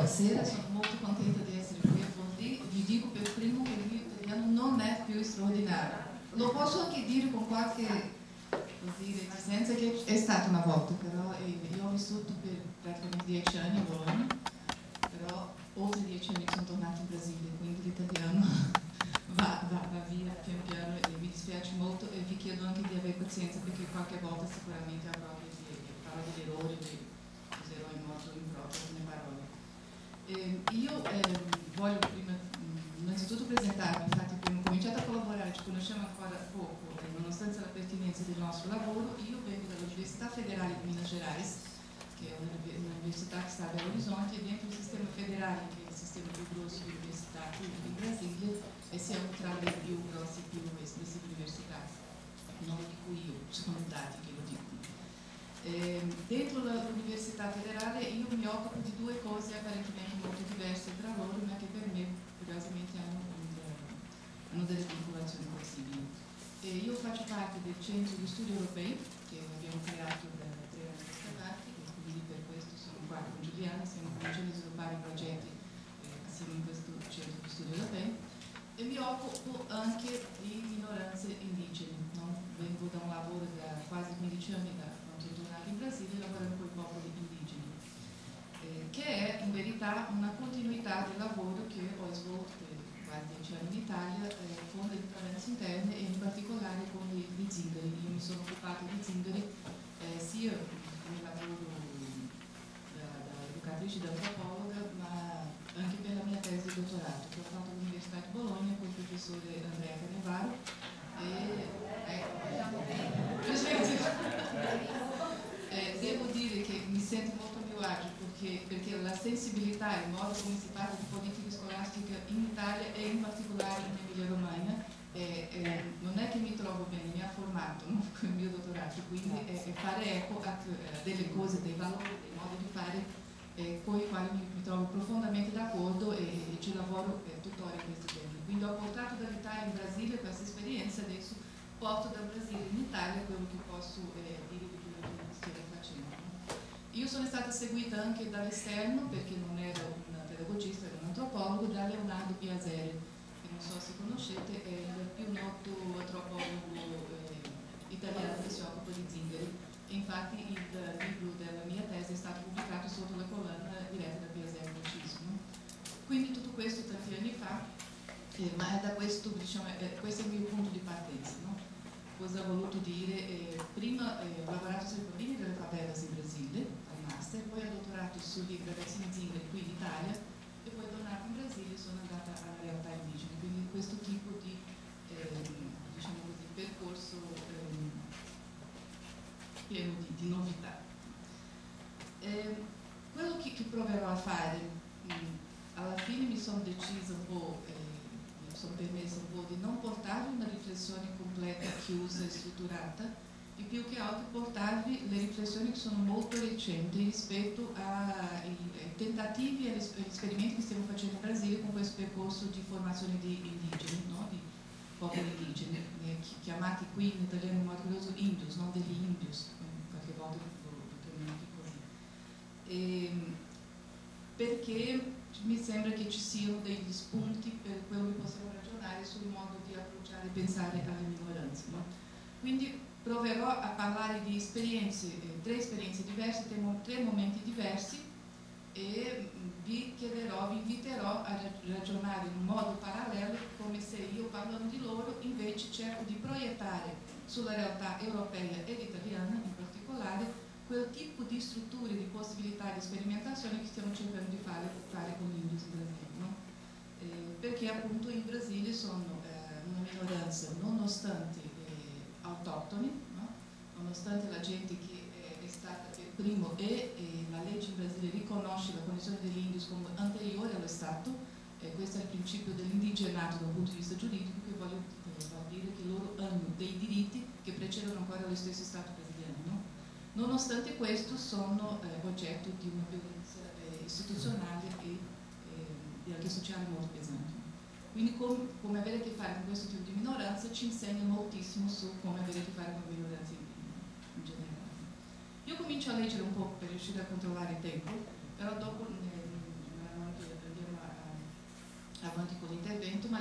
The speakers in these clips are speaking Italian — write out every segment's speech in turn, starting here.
Buonasera, sono molto contenta di essere qui a Forlì. Vi dico per primo che il mio italiano non è più straordinario. Lo posso anche dire con qualche reticenza che è stato una volta, però io ho vissuto per praticamente 10 anni a Bologna, però oltre 10 anni sono tornata in Brasile, quindi l'italiano va via pian piano e mi dispiace molto e vi chiedo anche di avere pazienza perché qualche volta sicuramente avrò degli errori, userò in modo improprio le parole. Io voglio prima innanzitutto presentarmi, infatti abbiamo cominciato a collaborare, ci conosciamo ancora poco, nonostante la pertinenza del nostro lavoro. Io vengo dall'Università Federale di Minas Gerais, che è un'università che sta a Belo Horizonte, e dentro il sistema federale, che è il sistema più grosso di università pubblica in Brasile, e siamo tra le più grosse e più espressive università, non di cui io, sono dati che lo dicono. Dentro l'Università Federale io mi occupo di due cose apparentemente molto diverse tra loro, ma che per me curiosamente hanno delle vinculazioni possibili. Io faccio parte del Centro di Studi Europei che abbiamo creato da 3 anni a questa parte, e quindi per questo sono qua con Giuliana, stiamo cominciando a sviluppare progetti assieme in questo Centro di Studi Europei, e mi occupo anche di minoranze indigene. No? Vengo da un lavoro da quasi 15 anni, da quando sono tornata in Brasile, lavorando con i popoli indigeni, che è in verità una continuità del lavoro che ho svolto per quasi 10 anni in Italia con le differenze interne e in particolare con gli zingari. Io mi sono occupata di zingari sia come lavoro da educatrice, da antropologa, ma anche per la mia tesi di dottorato che ho fatto all'Università di Bologna con il professore Andrea Canevaro. Devo dire che mi sento molto a mio agio perché la sensibilità e il modo come si parla di politica scolastica in Italia e in particolare in Emilia Romagna non è che mi trovo bene, mi ha formato, no? Con il mio dottorato, quindi fare eco a delle cose, dei valori, dei modi di fare con i quali mi trovo profondamente d'accordo e ci lavoro tuttora in questi giorni. Quindi ho portato dall'Italia in Brasile questa esperienza, adesso porto dal Brasile in Italia quello che posso dire di quello che sto facendo. Io sono stata seguita anche dall'esterno perché non ero un pedagogista, ero un antropologo, da Leonardo Piaseri, che non so se conoscete, è il più noto antropologo italiano che si occupa di zingari. E infatti il libro della mia tesi è stato pubblicato sotto la collana diretta da Piaseri Mucismo. Quindi tutto questo tanti anni fa, ma da questo, diciamo, questo è il mio punto di partenza. No? Cosa ho voluto dire? Prima ho lavorato sui bambini delle favelas in Brasile, al master, poi ho dottorato sugli ragazzini zingari qui in Italia e poi tornata in Brasile sono andata alla realtà indigena. Quindi questo tipo di diciamo così, percorso pieno di novità. Quello che proverò a fare, alla fine mi sono decisa un po', mi sono permessa un po' di non portarvi una riflessione completa, chiusa e strutturata, e più che altro portarvi le riflessioni che sono molto recenti rispetto ai tentativi e agli esperimenti che stiamo facendo in Brasile con questo percorso di formazione di indigeni, no? Di popoli indigeni, chiamati qui in italiano in modo curioso indios, non degli indios, qualche volta lo chiamiamo anche così. Perché mi sembra che ci siano degli spunti per quello che possiamo ragionare sul modo di approcciare e pensare alle minoranze. No? Quindi proverò a parlare di esperienze, 3 esperienze diverse, 3 momenti diversi, e vi inviterò a ragionare in un modo parallelo, come se io parlando di loro invece cerco di proiettare sulla realtà europea ed italiana in particolare quel tipo di strutture, di possibilità di sperimentazione che stiamo cercando di fare con gli indios in Brasile. No? Perché appunto in Brasile sono una minoranza nonostante autoctoni, no? Nonostante la gente che è stata per primo e la legge in Brasile riconosce la condizione degli indios come anteriore allo Stato, questo è il principio dell'indigenato dal punto di vista giuridico, che vuol dire che loro hanno dei diritti che precedono ancora lo stesso Stato brasiliano. No? Nonostante questo sono oggetto di una violenza istituzionale e anche sociale molto pesante. Quindi come avere a che fare con questo tipo di minoranza ci insegna moltissimo su come avere a che fare con le minoranze in generale. Io comincio a leggere un po' per riuscire a controllare il tempo, però dopo non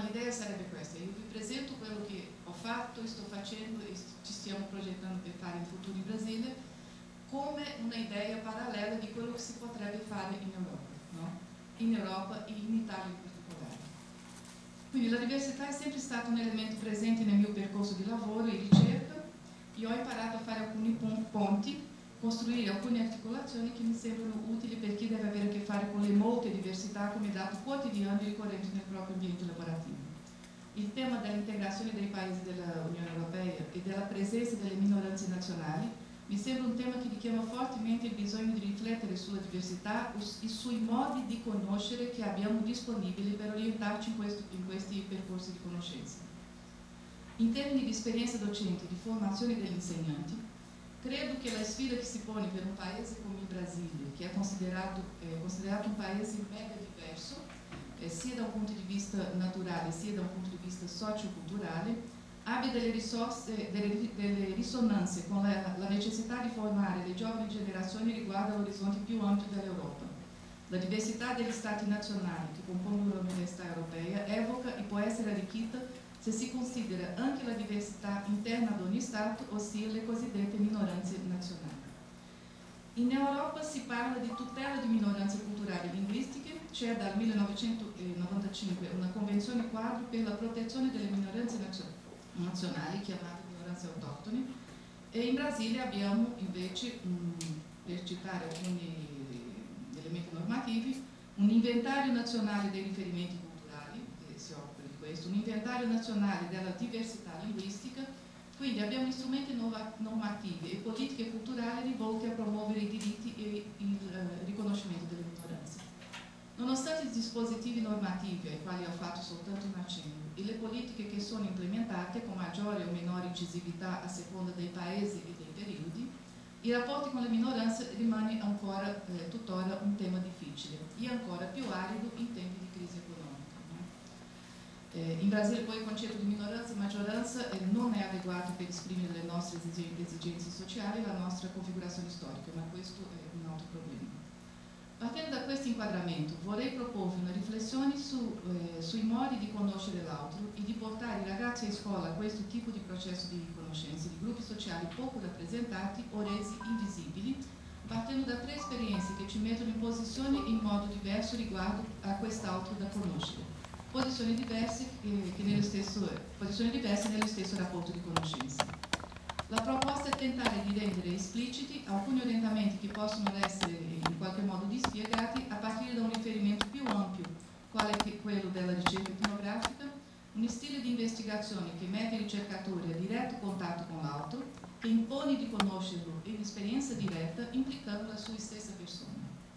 l'idea sarebbe questa: io vi presento quello che ho fatto, sto facendo e ci stiamo progettando per fare in futuro in Brasile, come una idea parallela di quello che si potrebbe fare in Europa, no? In Europa e in Italia in particolare. Quindi la diversità è sempre stato un elemento presente nel mio percorso di lavoro e ricerca, e ho imparato a fare alcuni ponti, costruire alcune articolazioni che mi sembrano utili per chi deve avere a che fare con le molte diversità come dato quotidiano e ricorrente nel proprio ambiente lavorativo. Il tema dell'integrazione dei paesi dell'Unione Europea e della presenza delle minoranze nazionali mi sembra un tema che richiama fortemente il bisogno di riflettere sulla diversità e sui modi di conoscere che abbiamo disponibili per orientarci in questi percorsi di conoscenza. In termini di esperienza docente e di formazione degli insegnanti, credo che la sfida che si pone per un paese come il Brasile, che è considerato un paese mega diverso, sia da un punto di vista naturale sia da un punto di vista socioculturale, abbia delle risonanze con la necessità di formare le giovani generazioni riguardo all'orizzonte più ampio dell'Europa. La diversità degli stati nazionali che compongono l'università europea evoca e può essere arricchita se si considera anche la diversità interna ad ogni Stato, ossia le cosiddette minoranze nazionali. In Europa si parla di tutela di minoranze culturali e linguistiche, c'è dal 1995 una convenzione quadro per la protezione delle minoranze nazionali, chiamate minoranze autoctone, e in Brasile abbiamo invece, per citare alcuni elementi normativi, un inventario nazionale dei riferimenti culturali, che si occupa di questo, un inventario nazionale della diversità linguistica. Quindi abbiamo strumenti normativi e politiche culturali rivolti a promuovere i diritti e il riconoscimento delle minoranze. Nonostante i dispositivi normativi ai quali ho fatto soltanto un accenno e le politiche che sono implementate con maggiore o minore incisività a seconda dei paesi e dei periodi, i rapporti con le minoranze rimane ancora tuttora un tema difficile e ancora più arido in tempi di crisi economica. In Brasile poi il concetto di minoranza e maggioranza non è adeguato per esprimere le nostre esigenze sociali e la nostra configurazione storica, ma questo è un altro problema. Partendo da questo inquadramento vorrei proporvi una riflessione sui modi di conoscere l'altro e di portare i ragazzi a scuola a questo tipo di processo di conoscenza di gruppi sociali poco rappresentati o resi invisibili, partendo da 3 esperienze che ci mettono in posizione in modo diverso riguardo a quest'altro da conoscere. Posizioni diverse nello stesso rapporto di conoscenza. La proposta è tentare di rendere espliciti alcuni orientamenti che possono essere in qualche modo dispiegati a partire da un riferimento più ampio, quale è quello della ricerca etnografica, un stile di investigazione che mette il ricercatore a diretto contatto con l'altro, che impone di conoscerlo in esperienza diretta, implicando la sua stessa persona.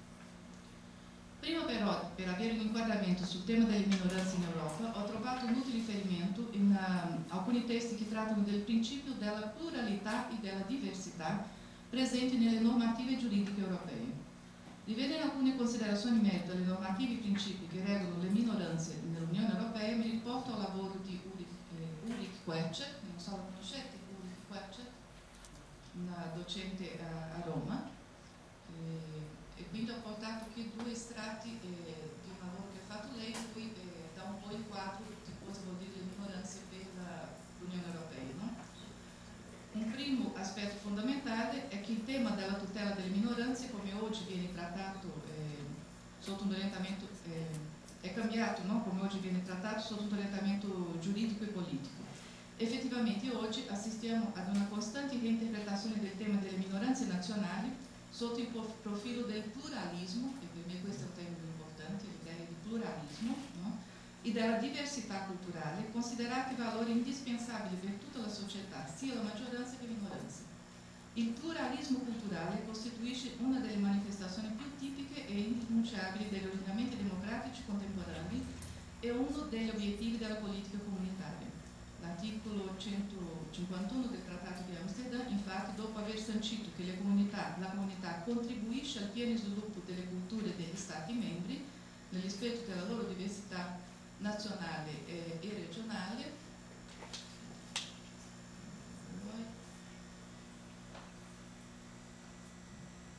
Prima però, per avere un inquadramento sul tema delle minoranze in Europa, ho trovato un utile riferimento in alcuni testi che trattano del principio della pluralità e della diversità presenti nelle normative giuridiche europee. Rivedere alcune considerazioni in merito alle normative e principi che regolano le minoranze nell'Unione Europea mi riporto al lavoro di Ulrich Quercer, non so, lo conoscete, Ulrich Quercer, una docente a Roma, e quindi ho portato qui 2 estratti di un lavoro che ha fatto lei, in cui dà un po' il quadro di cosa vuol dire le minoranze per l'Unione Europea. No? Un primo aspetto fondamentale è che il tema della tutela delle minoranze, come oggi viene trattato sotto un orientamento, è cambiato, no? Come oggi viene trattato sotto un orientamento giuridico e politico. Effettivamente oggi assistiamo ad una costante reinterpretazione del tema delle minoranze nazionali sotto il profilo del pluralismo, e per me questo è un termine importante, l'idea di pluralismo, no? E della diversità culturale, considerati valori indispensabili per tutta la società, sia la maggioranza che la minoranza. Il pluralismo culturale costituisce una delle manifestazioni più tipiche e irrinunciabili degli ordinamenti democratici contemporanei e uno degli obiettivi della politica comunitaria. L'articolo 151 del Trattato di Amsterdam, infatti, dopo aver sancito che la comunità contribuisce al pieno sviluppo delle culture degli Stati membri, nel rispetto della loro diversità nazionale e regionale,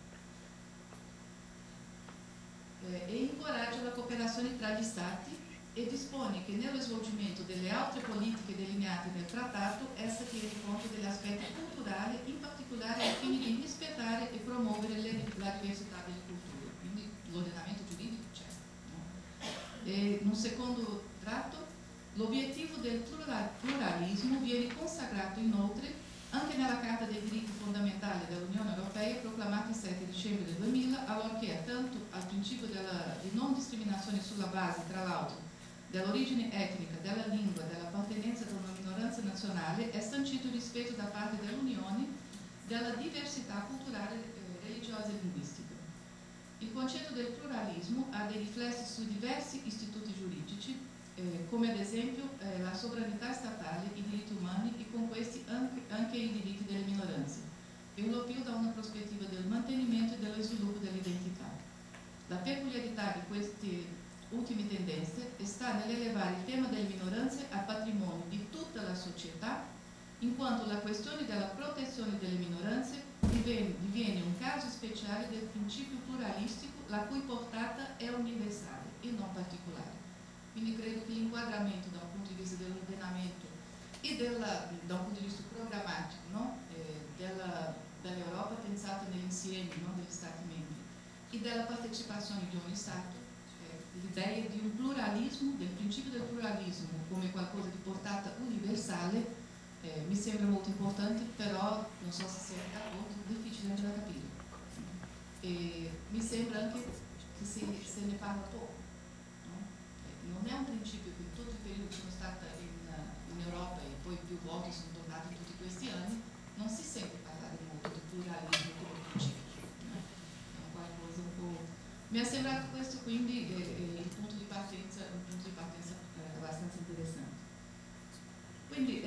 e incoraggia la cooperazione tra gli Stati e dispone che nello svolgimento delle altre politiche delineate nel trattato essa tiene conto degli aspetti culturali, in particolare ai fini di rispettare e promuovere la diversità delle culture. Quindi l'ordinamento giuridico c'è. No? E in un secondo tratto, l'obiettivo del pluralismo viene consacrato inoltre anche nella Carta dei diritti fondamentali dell'Unione Europea, proclamata il 7 dicembre del 2000, allorché tanto al principio di non discriminazione sulla base, tra l'altro, dell'origine etnica, della lingua, dell'appartenenza ad una minoranza nazionale, è sancito il rispetto da parte dell'Unione della diversità culturale, religiosa e linguistica. Il concetto del pluralismo ha dei riflessi su diversi istituti giuridici, come ad esempio la sovranità statale, i diritti umani e con questi anche i diritti delle minoranze, per lo più da una prospettiva del mantenimento e dello sviluppo dell'identità. La peculiarità di queste ultime tendenze sta nell'elevare il tema delle minoranze a patrimonio di tutta la società, in quanto la questione della protezione delle minoranze diviene un caso speciale del principio pluralistico, la cui portata è universale e non particolare. Quindi credo che l'inquadramento da un punto di vista dell'ordinamento e da un punto di vista programmatico, no? Dell'Europa pensata nell'insieme, no? Degli Stati membri e della partecipazione di ogni Stato, l'idea di un pluralismo, del principio del pluralismo come qualcosa di portata universale, mi sembra molto importante, però non so se siete d'accordo, è difficile da capire. E mi sembra anche che se ne parla poco. Non è un principio che in tutto il periodo che sono stata in Europa e poi più volte sono tornata in tutti questi anni, non si sente parlare molto di pluralismo come principio. È qualcosa un po'... Mi è sembrato questo quindi il punto di partenza abbastanza interessante. Quindi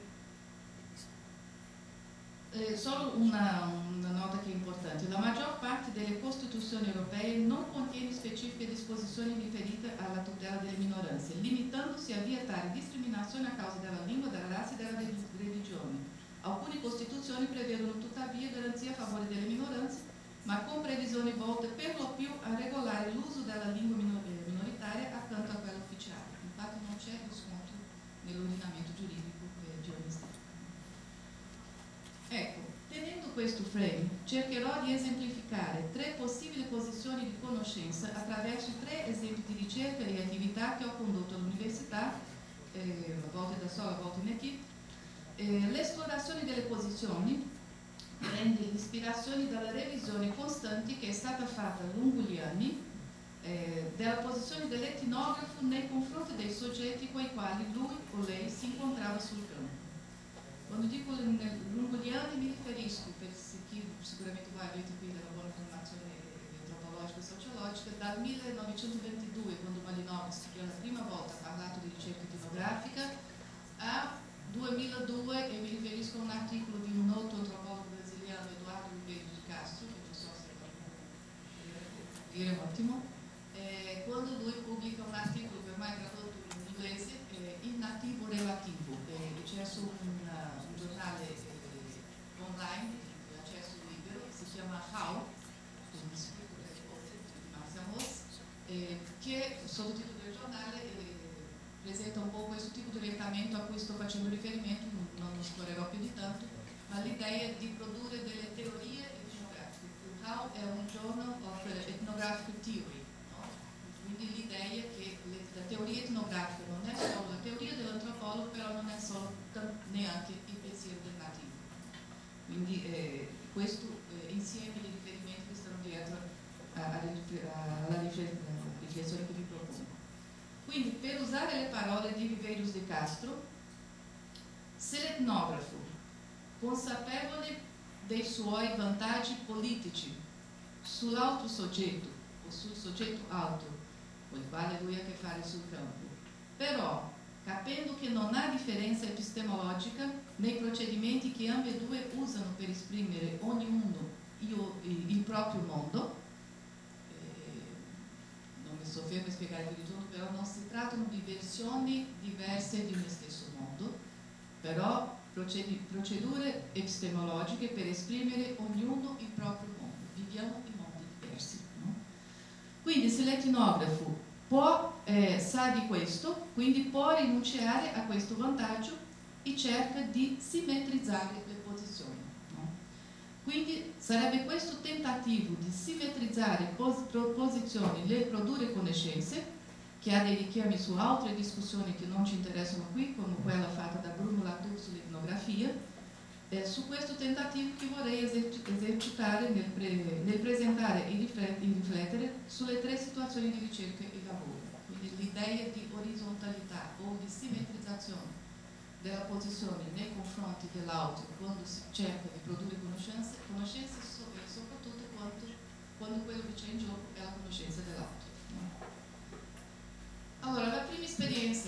solo una nota che è importante: la maggior parte delle Costituzioni europee non contiene specifiche disposizioni riferite alla tutela delle minoranze, limitandosi a vietare discriminazione a causa della lingua, della razza e della religione. Alcune Costituzioni prevedono tuttavia garanzie a favore delle minoranze, ma con previsioni volte per lo più a regolare l'uso della lingua minoritaria accanto a quella ufficiale. Infatti non c'è riscontro nell'ordinamento giuridico di ogni Stato. Ecco, tenendo questo frame, cercherò di esemplificare 3 possibili posizioni di conoscenza attraverso 3 esempi di ricerca e attività che ho condotto all'università, a volte da sola, a volte in equipe. L'esplorazione delle posizioni prende l'ispirazione dalla revisione costante che è stata fatta lungo gli anni della posizione dell'etnografo nei confronti dei soggetti con i quali lui o lei si incontrava sul campo. Quando dico lungo gli anni mi riferisco, per chi sicuramente voi avete qui della buona formazione antropologica e sociologica, dal 1922, quando Malinowski per la prima volta ha parlato di ricerca etnografica, a 2002, e mi riferisco a un articolo di un noto antropologo brasiliano, Eduardo Ribeiro de Castro, che non so se è dire ottimo, quando lui pubblica un articolo che ormai è tradotto in inglese, in nativo relativo, c'è su un giornale online di accesso libero, si chiama How, che sottotitolo del giornale presenta un po' questo tipo di orientamento a cui sto facendo riferimento, non lo scorrerò più di tanto, ma l'idea di produrre delle teorie etnografiche. How è un journal of ethnographic theory, no? Quindi l'idea che la teoria etnografica non è solo la teoria dell'antropologo, però non è solo neanche il pensiero del nativo. Quindi questo insieme di riferimenti che stanno dietro alla riflessione che vi propongo. Quindi, per usare le parole di Ribeiros de Castro, se l'etnografo, consapevole dei suoi vantaggi politici sull'altro soggetto o sul soggetto alto con il quale lui ha a che fare sul campo, però capendo che non ha differenza epistemologica nei procedimenti che ambedue usano per esprimere ognuno il proprio mondo, non mi soffermo a spiegare più di tutto, però non si trattano di versioni diverse di uno stesso mondo, però procedure epistemologiche per esprimere ognuno il proprio mondo. Viviamo in mondi diversi, no? Quindi se l'etnografo sa di questo, quindi può rinunciare a questo vantaggio e cerca di simmetrizzare le posizioni. No? Quindi sarebbe questo tentativo di simmetrizzare posizioni nel produrre conoscenze, che ha dei richiami su altre discussioni che non ci interessano qui, come quella fatta da Bruno Latour sull'etnografia. Su questo tentativo che vorrei esercitare nel presentare e riflettere sulle tre situazioni di ricerca e lavoro. Quindi l'idea di orizzontalità o di simmetrizzazione della posizione nei confronti dell'altro quando si cerca di produrre conoscenze e soprattutto quando quello che c'è in gioco è la conoscenza dell'altro. Allora, la prima esperienza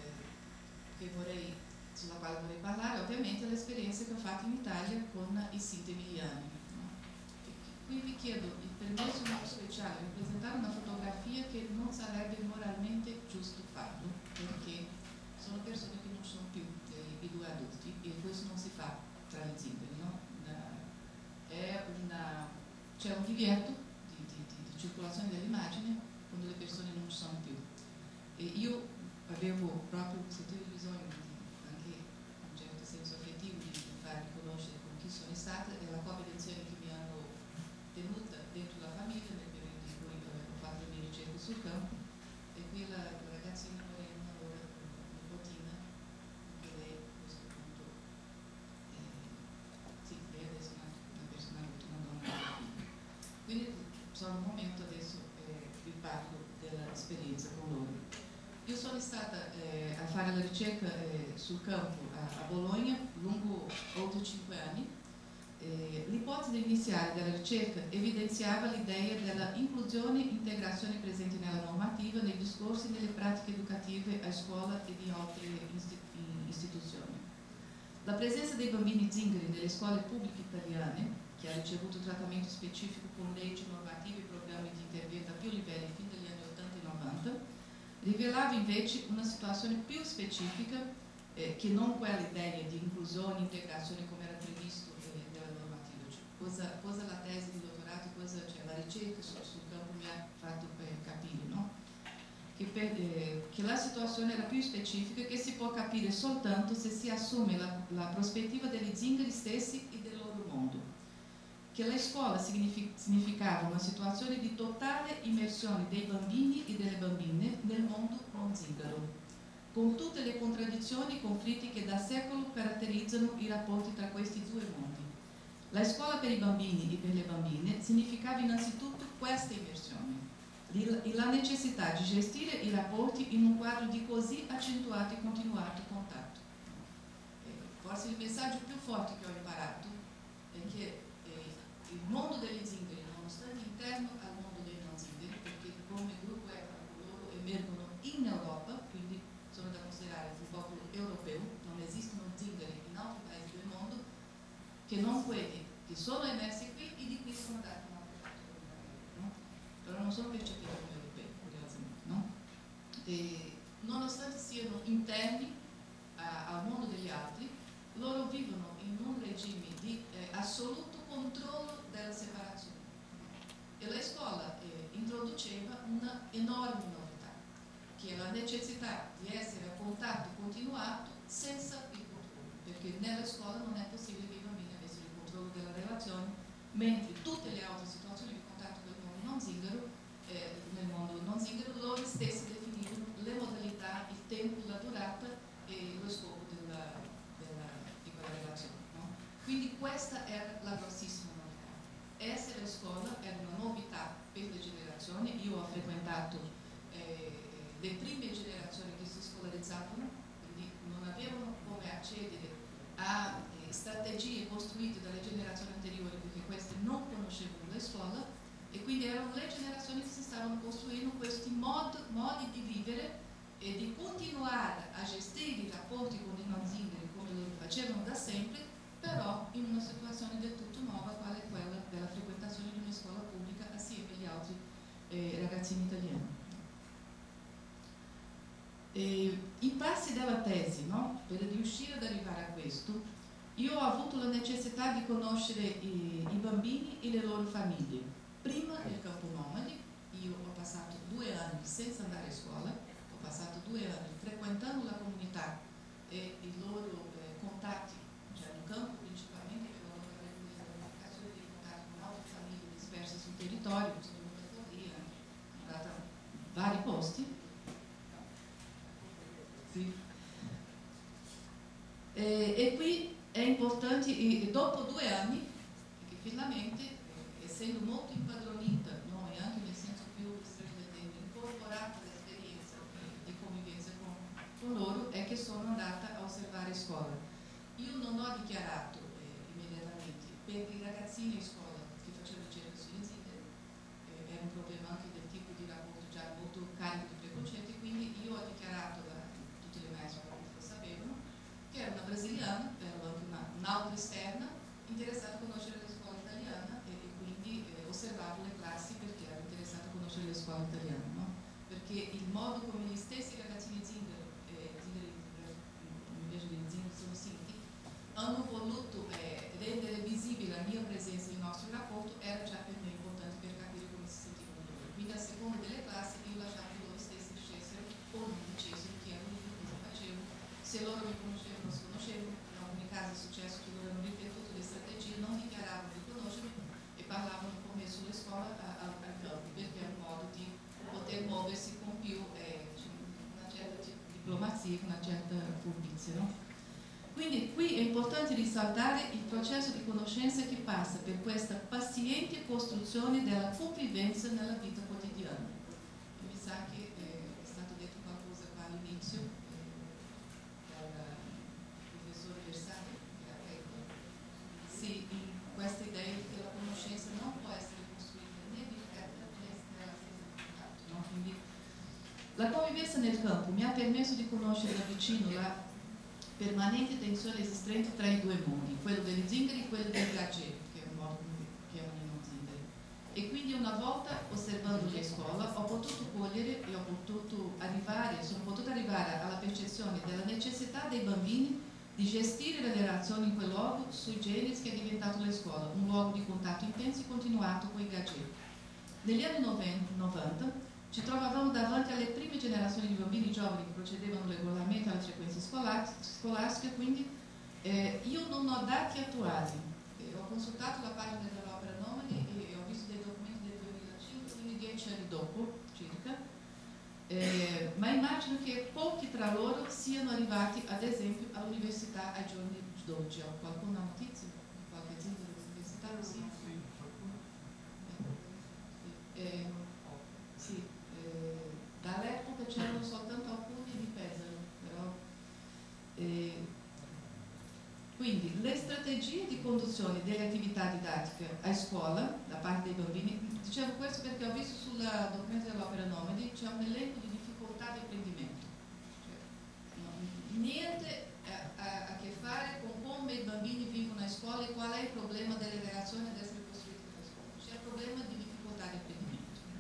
sulla quale vorrei parlare ovviamente è l'esperienza che ho fatto in Italia con i Sinti emiliani. No? Qui vi chiedo il permesso molto speciale di presentare una fotografia che non sarebbe moralmente giusto farlo, perché sono persone che non sono più i due adulti e questo non si fa tra gli zingari. No? C'è un divieto di circolazione dell'immagine quando le persone non ci sono più. E io sentivo bisogno anche un certo senso affettivo di far riconoscere con chi sono stata e la copia lezioni che mi hanno tenuta dentro la famiglia nel periodo in cui ho fatto le mie ricerche sul campo. E qui la ragazzina Morena, ora nipotina, che lei a questo punto lei adesso è una persona adulta, una donna. Quindi sono un momento adesso vi parlo dell'esperienza con loro. Io sono stata a fare la ricerca sul campo a Bologna lungo oltre 5 anni. L'ipotesi iniziale della ricerca evidenziava l'idea della inclusione e integrazione presente nella normativa, nei discorsi e nelle pratiche educative a scuola e di altre istituzioni. La presenza dei bambini zingari nelle scuole pubbliche italiane, che ha ricevuto trattamento specifico con leggi, normative e programmi di intervento a più livelli fin dagli anni 80 e 90, rivelava invece una situazione più specifica che non quell'idea di inclusione e integrazione come era previsto nella normativa. Cioè, cosa la tesi di dottorato, la ricerca sul campo mi ha fatto capire, no? Che la situazione era più specifica, che si può capire soltanto se si assume la prospettiva degli zingari stessi e del loro mondo. Che la scuola significava una situazione di totale immersione dei bambini e delle bambine nel mondo non zingaro, con tutte le contraddizioni e conflitti che da secolo caratterizzano i rapporti tra questi due mondi. La scuola per i bambini e per le bambine significava innanzitutto questa immersione e la necessità di gestire i rapporti in un quadro di così accentuato e continuato contatto. Forse il messaggio più forte che ho imparato è che il mondo degli zingari, nonostante interno al mondo dei non zingari, perché come gruppo etnico loro emergono in Europa, quindi sono da considerare un popolo europeo, non esistono zingari in altri paesi del mondo che non quelli che sono emersi qui e di cui sono dati in altre parti del mondo, no? Però non sono percepiti come europei, curiosamente, no? Nonostante siano interni al mondo degli altri, loro vivono in un regime di assoluto controllo della separazione. E la scuola introduceva una enorme novità, che è la necessità di essere a contatto continuato senza il controllo, perché nella scuola non è possibile che i bambini avessero il controllo della relazione, mentre tutte le altre situazioni di contatto del mondo non zingaro, nel mondo non zingaro, loro stessi definivano le modalità, il tempo, la durata e lo scopo di quella relazione. No? Quindi questa era la grossissima novità. Essere a scuola era una novità per le generazioni. Io ho frequentato le prime generazioni che si scolarizzavano, quindi non avevano come accedere a strategie costruite dalle generazioni anteriori, perché queste non conoscevano la scuola, e quindi erano le generazioni che si stavano costruendo questi modi di vivere e di continuare a gestire i rapporti con i non zingari come lo facevano da sempre, però in una situazione del tutto nuova, quale è quella della frequentazione di una scuola pubblica assieme agli altri ragazzini italiani. I passi della tesi, no? Per riuscire ad arrivare a questo, io ho avuto la necessità di conoscere i bambini e le loro famiglie. Prima nel campo nomadi, io ho passato 2 anni senza andare a scuola, ho passato 2 anni frequentando la comunità e i loro contatti, cioè no campo principalmente, però avere un'unificazione dei contatti con altre famiglie disperse sul territorio, sono venuta lì, andata a vari posti. Sì. E qui è importante, dopo 2 anni, che finalmente, essendo molto impadronita, no, e anche nel senso più stretto del termine, incorporata l'esperienza di convivenza con loro, è che sono andata a osservare scuola. Io non ho dichiarato immediatamente per i ragazzini in scuola che facevano ricerca sugli zingari, era un problema anche del tipo di rapporto già molto carico di preconcetti, quindi io ho dichiarato a tutte le maestre che lo sapevano che era una brasiliana, ero anche un'altra esterna, interessata a conoscere la scuola italiana e quindi osservavo le classi perché ero interessata a conoscere la scuola italiana, no? Perché il modo come gli stessi ragazzini zingari invece di zingari sono sinti, hanno voluto rendere visibile la mia presenza e il nostro rapporto era già per me importante per capire come si sentivano loro. Quindi a seconda delle classi io lasciavo che loro stessi dicessero o non dicessero chi erano io, cosa facevo, se loro mi conoscevano o non si conoscevano. In alcuni casi è successo che loro hanno ripetuto le strategie, non dichiaravano di conoscermi e parlavano con me sulle scuole al campo, perché è un modo di poter muoversi con più una certa diplomazia, una certa furbizia, no? Quindi qui è importante risaltare il processo di conoscenza che passa per questa paziente costruzione della convivenza nella vita quotidiana. E mi sa che è stato detto qualcosa qua all'inizio dal professore Versani, che ha detto sì, questa idea che la conoscenza non può essere costruita né di fretta né nella stessa contatto, no? Quindi la convivenza nel campo mi ha permesso di conoscere da vicino la permanente tensione esistente tra i due mondi, quello degli zingari e quello dei gaggi, che è un modo che chiamano i non zingari. E quindi una volta osservandoli a scuola ho potuto cogliere e sono potuta arrivare alla percezione della necessità dei bambini di gestire le relazioni in quel luogo sui generis che è diventato la scuola, un luogo di contatto intenso e continuato con i gaggi. Negli anni 90 ci trovavamo davanti alle prime generazioni di bambini giovani che procedevano regolarmente alle frequenze scolastiche, quindi io non ho dati attuali. Ho consultato la pagina dell'Opera Nomadi e ho visto dei documenti del 2005, quindi 10 anni dopo circa, ma immagino che pochi tra loro siano arrivati, ad esempio, all'università ai giorni d'oggi. Ho qualcuna notizia? Qualche azienda dell'università? Sì. Sì, dall'epoca c'erano soltanto alcuni di Pesaro, però quindi le strategie di conduzione delle attività didattiche a scuola da parte dei bambini, dicevo questo perché ho visto sul documento dell'Opera Nomadi c'è un elenco di difficoltà di apprendimento, cioè, niente a che fare con come i bambini vivono a scuola e qual è il problema delle relazioni ad essere costruite a scuola, c'è il problema di difficoltà di apprendimento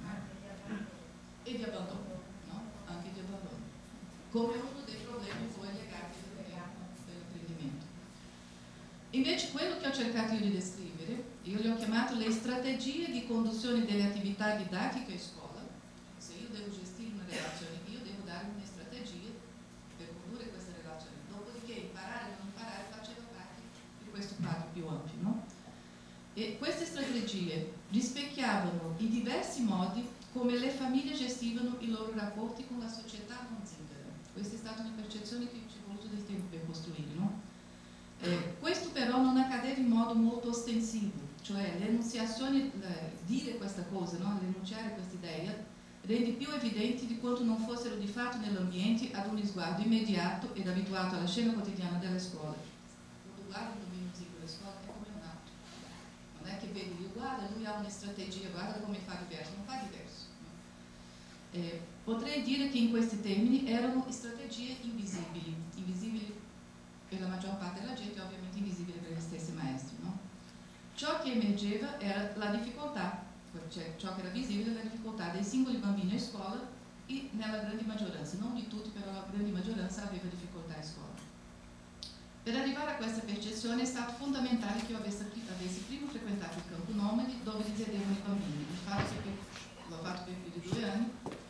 e di abbandono, no? Anche di abbandono, come uno dei problemi poi legati dell'apprendimento. Invece quello che ho cercato io di descrivere, io le ho chiamato le strategie di conduzione delle attività didattiche a scuola. Se io devo gestire una relazione, io devo dare una strategia per condurre questa relazione, dopodiché imparare o non imparare faceva parte di questo quadro più ampio, no? E queste strategie rispecchiavano in diversi modi come le famiglie gestivano i loro rapporti con la società non zingara. Questa è stata una percezione che ci è voluto del tempo per costruire, no? Questo però non accadeva in modo molto ostensivo, cioè l'enunciazione, dire questa cosa, no? L'enunciare questa idea, rende più evidenti di quanto non fossero di fatto nell'ambiente ad un sguardo immediato ed abituato alla scena quotidiana delle scuole. Quando guardo un bambino zingaro alla scuola è come un altro. Non è che vedi, io guarda, lui ha una strategia, guarda come fa diverso, non fa diverso. Potrei dire che in questi termini erano strategie invisibili per la maggior parte della gente, ovviamente invisibili per gli stessi maestri, no? Ciò che emergeva era la difficoltà, cioè ciò che era visibile era la difficoltà dei singoli bambini a scuola e nella grande maggioranza, non di tutti, però la grande maggioranza aveva difficoltà a scuola. Per arrivare a questa percezione è stato fondamentale che io avessi prima frequentato il campo nomadi dove risiedevano i bambini. Infatti l'ho fatto per più di 2 anni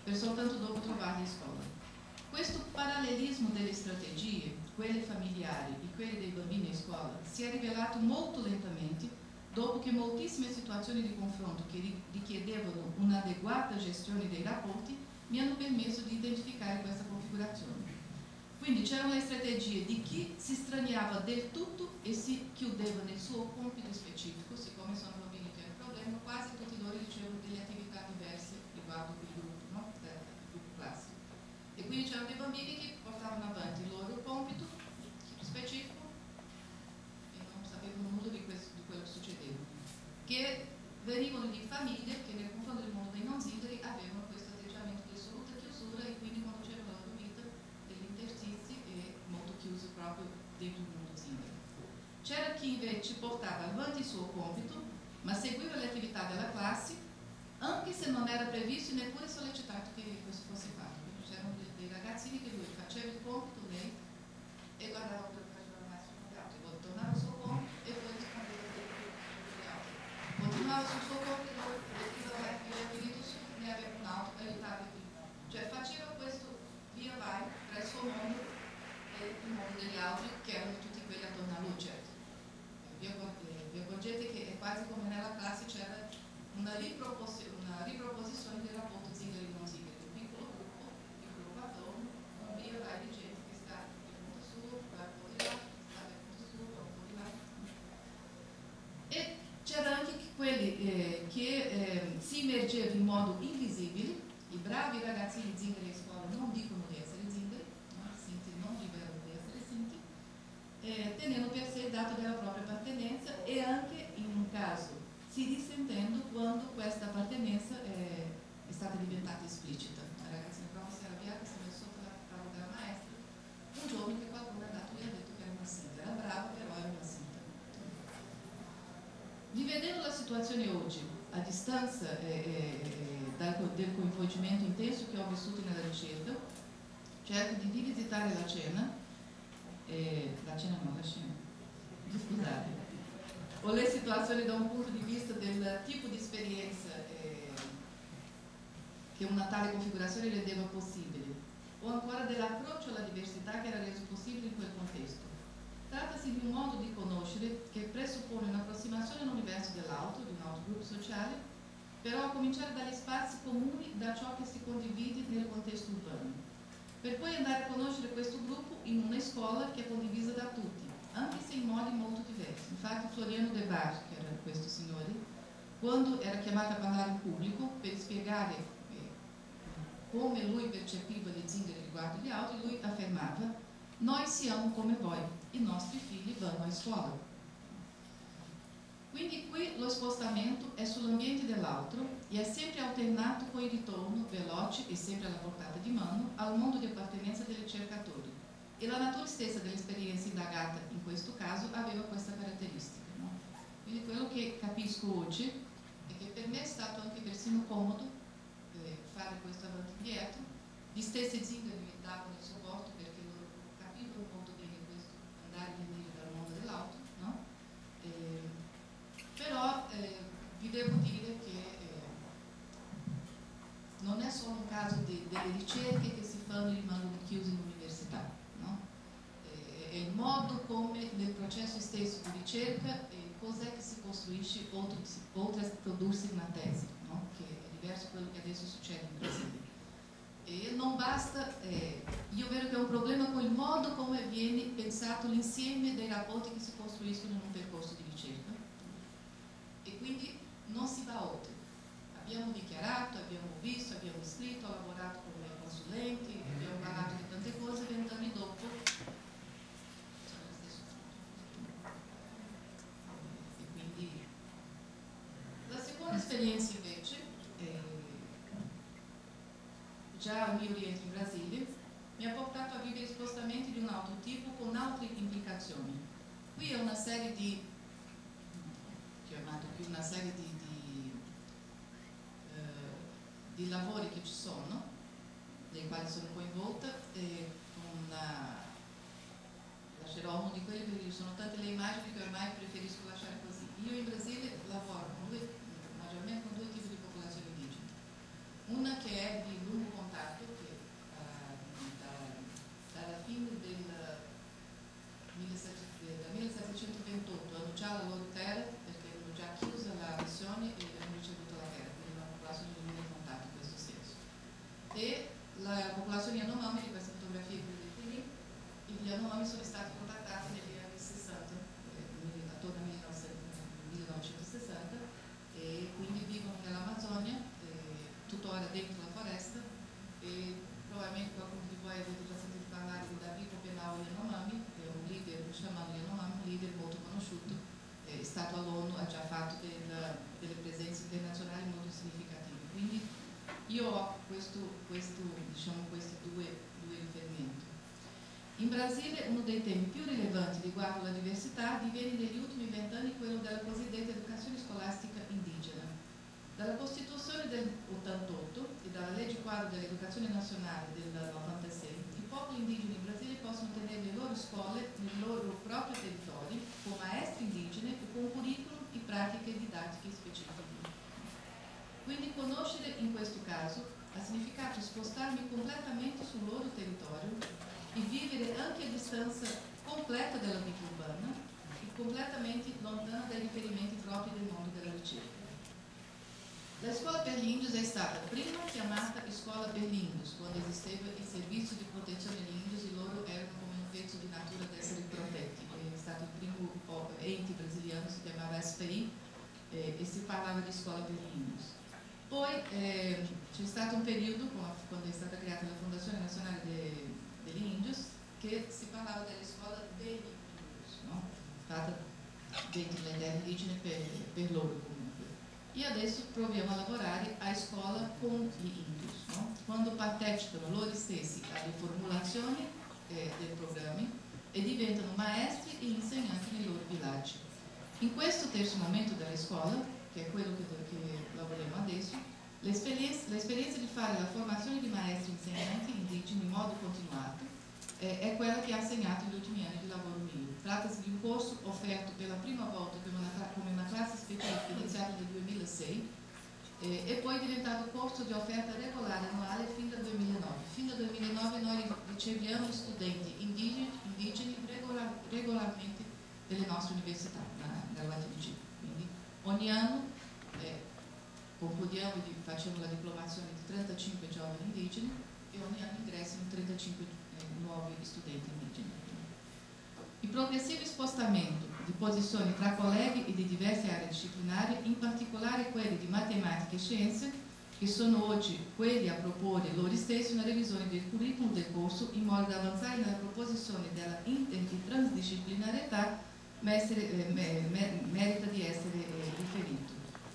parallelismo delle strategie, quelle familiari e quelle dei bambini in scuola, si è rivelato molto lentamente dopo che moltissime situazioni di confronto che richiedevano un'adeguata gestione dei rapporti mi hanno permesso di identificare questa configurazione. Quindi c'erano le strategie di chi si straniava del tutto e si chiudeva nel suo compito specifico, siccome sono bambini che hanno problema, quasi tutti loro dicevano delle attività diverse riguardo il gruppo, no? Il gruppo classico. E quindi c'erano dei bambini che portavano avanti il loro compito specifico e non sapevano nulla di quello che succedeva, che venivano di famiglie che nel confronto del mondo dei non zingari avevano questo atteggiamento di assoluta chiusura e quindi conducevano la loro vita degli interstizi e molto chiusi proprio dentro il mondo zingaro. C'era chi invece portava avanti il suo compito, ma seguiva le attività della classe, anche se non era previsto e neppure sollecitato che questo fosse fatto. Quindi c'erano dei ragazzini che lui faceva il compito, lei, e guardava quello che faceva il maestro con gli altri, poi tornava al suo compito e poi rispondeva agli altri. Continuava sul suo compito, aveva finito su, ne aveva un altro, aiutava qui. Cioè faceva questo via vai tra il suo mondo e il mondo degli altri, che erano tutti quelli attorno a lui, certo. Vi accorgete che è quasi come nella classe c'era una riproposizione del rapporto zingari-non zingari, un piccolo gruppo attorno, un via vai di gente che sta il punto su, va un po' di là, sta il punto su, va un po' di là. E c'era anche quelli che si immergevano in modo invisibile. I bravi ragazzini zingari in scuola non dicono di essere zingari, no? Sinti non rivelano di essere sinti, tenendo per sé il dato della propria appartenenza e anche in un caso si dissentendo quando questa appartenenza è stata diventata esplicita. La ragazzina proprio si è arrabbiata, si è messa sotto la tavola della maestra un giorno che qualcuno è andato e gli ha detto che era una sinta, era brava però era una sinta. Rivedendo la situazione oggi, a distanza del coinvolgimento intenso che ho vissuto nella ricerca, cerco di rivisitare la scena, scusate, o le situazioni da un punto di vista del tipo di esperienza che una tale configurazione rendeva possibile, o ancora dell'approccio alla diversità che era reso possibile in quel contesto. Trattasi di un modo di conoscere che presuppone un'approssimazione all'universo dell'altro, di un altro gruppo sociale, però a cominciare dagli spazi comuni, da ciò che si condivide nel contesto urbano, per poi andare a conoscere questo gruppo in una scuola che è condivisa da tutti, anche se in modi molto diversi. Infatti Floriano De Bar, che era questo signore, quando era chiamato a parlare in pubblico per spiegare come lui percepiva gli zingari riguardo gli altri, lui affermava: noi siamo come voi, i nostri figli vanno a scuola. Quindi qui lo spostamento è sull'ambiente dell'altro e è sempre alternato con il ritorno veloce e sempre alla portata di mano al mondo di appartenenza del ricercatore. E la natura stessa dell'esperienza indagata in questo caso aveva questa caratteristica, no? Quindi quello che capisco oggi è che per me è stato anche persino comodo fare questo avanti e indietro. Gli stessi zingari mi davano il supporto perché loro capivano molto bene questo, andare e venire dal mondo dell'altro, no? Però vi devo dire che non è solo un caso delle ricerche che si fanno e rimangono chiuse in università, no? È il modo come nel processo stesso di ricerca cos'è che si costruisce oltre a prodursi una tesi, no? Che è diverso da quello che adesso succede in Brasile. E non basta, io vedo che è un problema con il modo come viene pensato l'insieme dei rapporti che si costruiscono in un percorso di ricerca e quindi non si va oltre. Abbiamo dichiarato, abbiamo visto, abbiamo scritto, lavorato con i consulenti, abbiamo parlato di tante cose, 20 anni dopo siamo allo stesso punto. E quindi la seconda esperienza invece, già al mio rientro in Brasile, mi ha portato a vivere spostamenti di un altro tipo con altre implicazioni. Qui è una serie di, chiamato più una serie di lavori che ci sono, nei quali sono coinvolta, e lascerò uno di quelli perché ci sono tante le immagini che ormai preferisco lasciare così. Io in Brasile lavoro maggiormente con due tipi di popolazioni indigene. Una che è di lungo contatto, che la popolazione Yanomami di questa fotografia che vedete lì, gli Yanomami sono stati contattati negli anni 60, attorno al 1960, e quindi vivono nell'Amazzonia, tuttora dentro la foresta, e probabilmente qualcuno di voi avete già sentito parlare di David Openau Yanomami, che è un leader, un sciamano Yanomami, un leader molto conosciuto, è stato all'ONU, ha già fatto delle presenze internazionali molto significative. Quindi io ho questi due riferimenti. In Brasile uno dei temi più rilevanti riguardo alla diversità diviene negli ultimi 20 anni quello della cosiddetta educazione scolastica indigena. Dalla Costituzione del 88 e dalla legge quadro dell'educazione nazionale del 96, i popoli indigeni in Brasile possono tenere le loro scuole nei loro propri territori con maestri indigeni e con curriculum e pratiche didattiche specifiche. Quindi conoscere in questo caso ha significato spostarmi completamente sul loro territorio e vivere anche a distanza completa della vita urbana e completamente lontana dai riferimenti propri del mondo della ricerca. La scuola per gli indios è stata prima chiamata scuola per gli indios, quando esisteva il servizio di protezione agli indios e loro erano come un pezzo di natura ad essere protetti. È stato il primo ente brasiliano, si chiamava SPI, e si parlava di scuola per gli indios. Poi c'è stato un periodo, quando è stata creata la Fondazione Nazionale degli Indios, che si parlava della scuola degli indios, no? Fatta dentro le terre indigene per loro comunque. E adesso proviamo a lavorare a scuola con gli indios, no? Quando partecipano loro stessi alle formulazioni dei programmi e diventano maestri e insegnanti nei loro villaggi. In questo terzo momento della scuola, che è quello che lavoriamo adesso, l'esperienza di fare la formazione di maestri insegnanti indigeni in modo continuato è quella che ha segnato gli ultimi anni di lavoro mio. Trattasi di un corso offerto per la prima volta come una classe specifica iniziata nel 2006 e poi è diventato corso di offerta regolare annuale fin dal 2009. Fin dal 2009 noi riceviamo studenti indigeni regolarmente delle nostre università, dalla UFMG. Quindi ogni anno concludiamo facendo la diplomazione di 35 giovani indigeni e ogni anno ingressano 35 nuovi studenti indigeni. Il progressivo spostamento di posizioni tra colleghi e di diverse aree disciplinari, in particolare quelle di matematica e scienze, che sono oggi quelli a proporre loro stessi una revisione del curriculum del corso in modo da avanzare nella proposizione della interdisciplinarietà merita di essere riferito.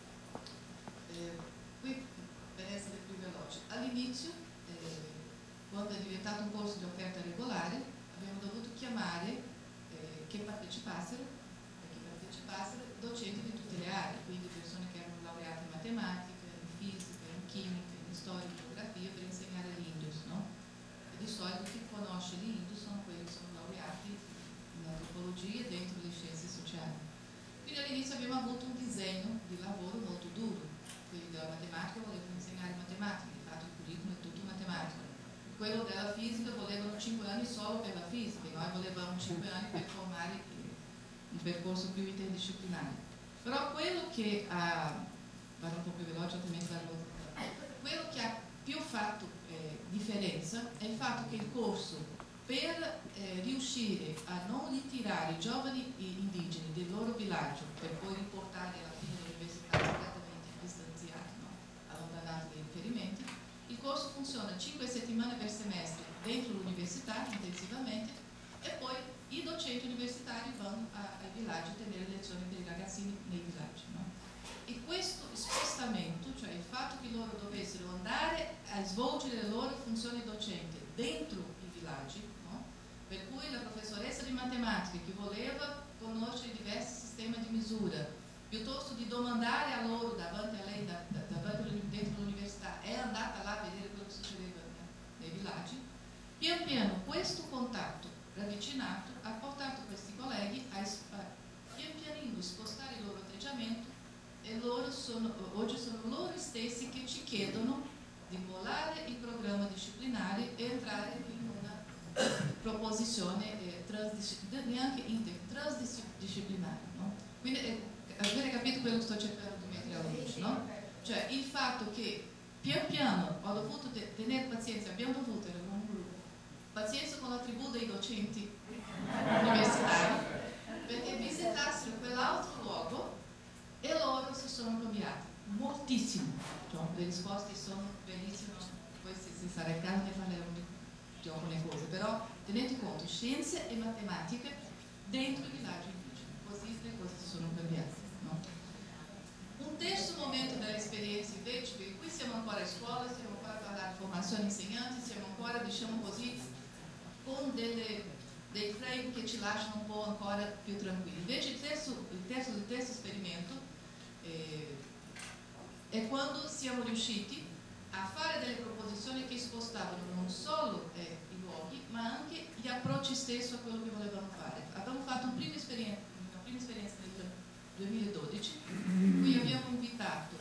Qui, per essere più veloce, all'inizio, quando è diventato un corso di offerta regolare, abbiamo dovuto chiamare che partecipassero docenti di tutte le aree, quindi persone che erano laureate in matematica, in fisica, in chimica, in storia, in geografia, per insegnare gli indios, no? E di solito chi conosce gli indios sono quelli che sono laureati in antropologia dentro le scienze sociali. Quindi all'inizio abbiamo avuto un disegno di lavoro molto duro. Quelli della matematica volevano insegnare matematica, di fatto il curriculum è tutto matematica. Quello della fisica volevano 5 anni solo per la fisica, noi volevamo 5 anni per formare un percorso più interdisciplinare. Però quello che ha, vado un po' più veloce, altrimenti quello che ha più fatto differenza è il fatto che il corso, per riuscire a non ritirare i giovani indigeni del loro villaggio per poi riportarli alla fine dell'università completamente distanziati, no? Allontanati dai riferimenti, il corso funziona 5 settimane per semestre dentro l'università intensivamente e poi i docenti universitari vanno ai villaggi a tenere lezioni per i ragazzini nei villaggi, no? E questo spostamento, cioè il fatto che loro dovessero andare a svolgere le loro funzioni docenti dentro i villaggi, no? Per cui la professoressa di matematica che voleva conoscere diversi sistemi di misura, piuttosto di domandare a loro davanti a lei, dentro l'università, è andata là a vedere quello che succedeva nei villaggi, pian piano questo contatto ravvicinato ha portato questi colleghi a pian pianino spostare il loro atteggiamento e oggi sono loro stessi che ci chiedono di mollare il programma disciplinare e entrare in una proposizione transdisciplinare, no? Quindi avete capito quello che sto cercando di mettere alla luce, no? Cioè il fatto che pian piano ho dovuto tenere pazienza, abbiamo sarà il caso ne parleremo di alcune cose, però tenete conto, scienze e matematica dentro i villaggi indigeni, così le cose si sono cambiate. No? Un terzo momento dell'esperienza invece, perché qui siamo ancora a scuola, stiamo ancora a parlare di formazione insegnanti, siamo ancora, diciamo così, con dei frame che ci lasciano un po' ancora più tranquilli. Invece il terzo esperimento è quando siamo riusciti a fare delle proposizioni che spostavano non solo i luoghi, ma anche gli approcci stessi a quello che volevamo fare. Abbiamo fatto una prima esperienza nel 2012, in cui abbiamo invitato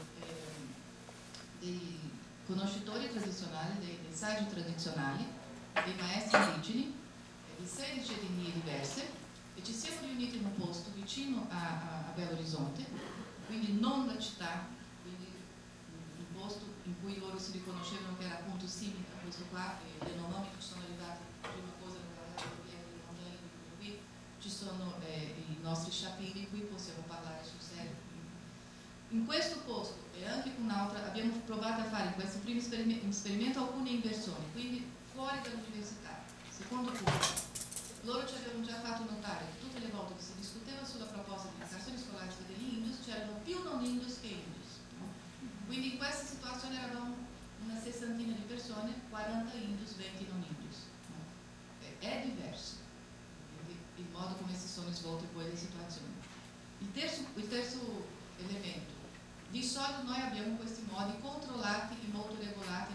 dei conoscitori tradizionali, dei saggi tradizionali, dei maestri indigeni, di 16 etnie diverse, e ci siamo riuniti in un posto vicino a Belo Horizonte, quindi non la città, quindi un posto in cui loro si riconoscevano che era appunto simile a questo qua, e le nomi che ci sono arrivati, prima cosa le montagne, qui ci sono i nostri sciapini, qui possiamo parlare sul serio. In questo posto e anche con un'altra abbiamo provato a fare in questo primo esperimento alcune inversioni, quindi fuori dall'università. Secondo punto, loro ci avevano già fatto notare che tutte le volte che si discuteva sulla proposta di educazione scolastica degli Indus c'erano più non Indus che Indus. No? Quindi in questa situazione eravamo una sessantina di persone, 40 Indus, 20 non Indus. No? È diverso il modo come si sono svolte poi le situazioni. Il terzo elemento, di solito noi abbiamo questi modi controllati e molto regolati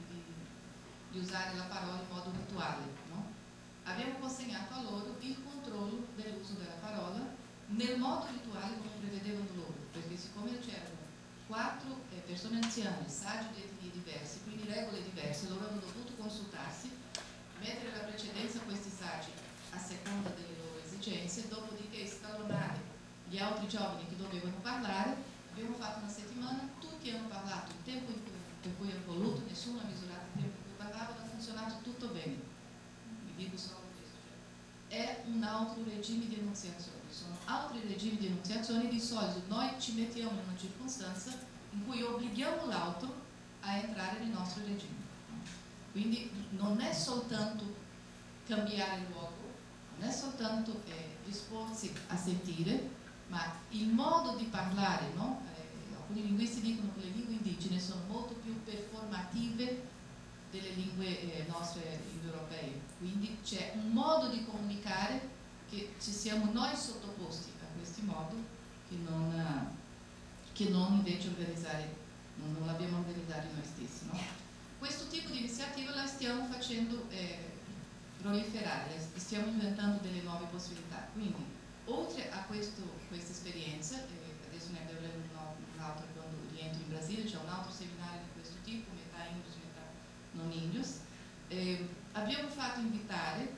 di usare la parola in modo rituale. No? Abbiamo consegnato a loro il controllo dell'uso della parola nel modo rituale come prevedevano loro, perché siccome c'erano 4 persone anziane, saggi di etnie diverse, quindi regole diverse, loro hanno dovuto consultarsi, mettere la precedenza a questi saggi a seconda delle loro esigenze, dopodiché scalonare gli altri giovani che dovevano parlare. Abbiamo fatto una settimana, tutti hanno parlato il tempo per cui hanno voluto, nessuno ha misurato il tempo in cui parlavano, ha funzionato tutto bene. Vi dico solo questo. È un altro regime di enunciazione, sono altri regimi di enunciazione. Di solito noi ci mettiamo in una circostanza in cui obblighiamo l'altro a entrare nel nostro regime. Quindi non è soltanto cambiare il luogo, non è soltanto disporsi a sentire, ma il modo di parlare, no? Alcuni linguisti dicono che le lingue indigene sono molto più performative delle lingue nostre europee, quindi c'è un modo di comunicare che ci siamo noi sottoposti a questi modi che non invece organizzare, non l'abbiamo organizzato noi stessi. No? Questo tipo di iniziativa la stiamo facendo proliferare, stiamo inventando delle nuove possibilità, quindi oltre a questa esperienza, adesso ne avremo un'altra quando rientro in Brasile, c'è un altro seminario di questo tipo, metà Indus, metà non Indus. Abbiamo fatto invitare,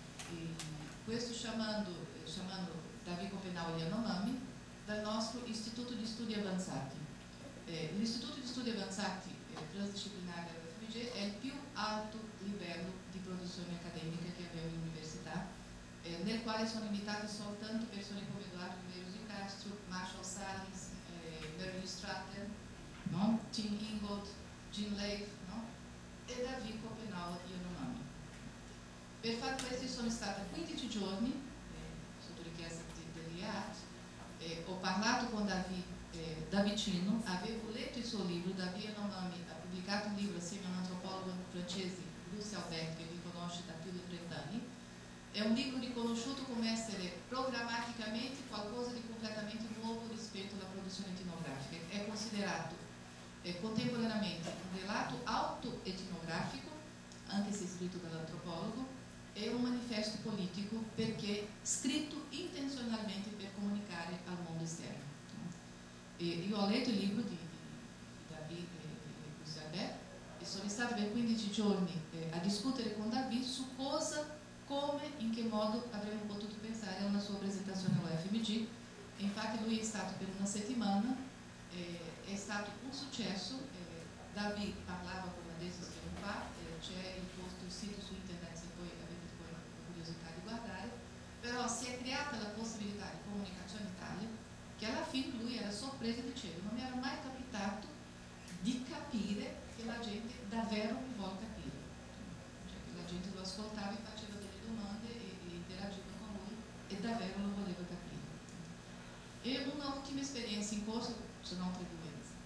questo chiamando Davi Copenau Yanomami, dal nostro Istituto di Studi Avanzati. L'Istituto di Studi Avanzati transdisciplinare dell'FMG è il più alto livello di produzione accademica che abbiamo in università, nel quale sono invitate soltanto persone come Eduardo Ribeiro di Castro, Marshall Salins, Beryl Stratton, no? Tim Ingold, Jim Leif, no? E Davi Copenau Yanomami. Per fare questo sono stata 15 giorni, sotto richiesta dell'IAT, ho parlato con Davi da vicino, avevo letto il suo libro. Davi Yanomami ha pubblicato un libro assieme a un antropologo francese, Lucie Albert, che vi conosce da più di 30 anni. È un libro riconosciuto come essere programmaticamente qualcosa di completamente nuovo rispetto alla produzione etnografica. È considerato contemporaneamente un relato auto-etnografico, anche se scritto dall'antropologo, e un manifesto politico perché scritto intenzionalmente per comunicare al mondo esterno. Io ho letto il libro di Davi e Albert e sono stata per 15 giorni a discutere con Davi su cosa, come, in che modo avremmo potuto pensare a una sua presentazione all'FMG. Infatti lui è stato per una settimana, è stato un successo. Davi parlava come adesso stiamo qua, c'è il sito su internet se poi avete poi la curiosità di guardare, però si è creata la possibilità di comunicazione tale che alla fine lui era sorpreso e diceva: non mi era mai capitato di capire che la gente davvero mi polo capire, cioè che la gente lo ascoltava e faceva delle domande e interagiva con lui e davvero lo voleva capire. E un'ultima esperienza in corso, sono altre due.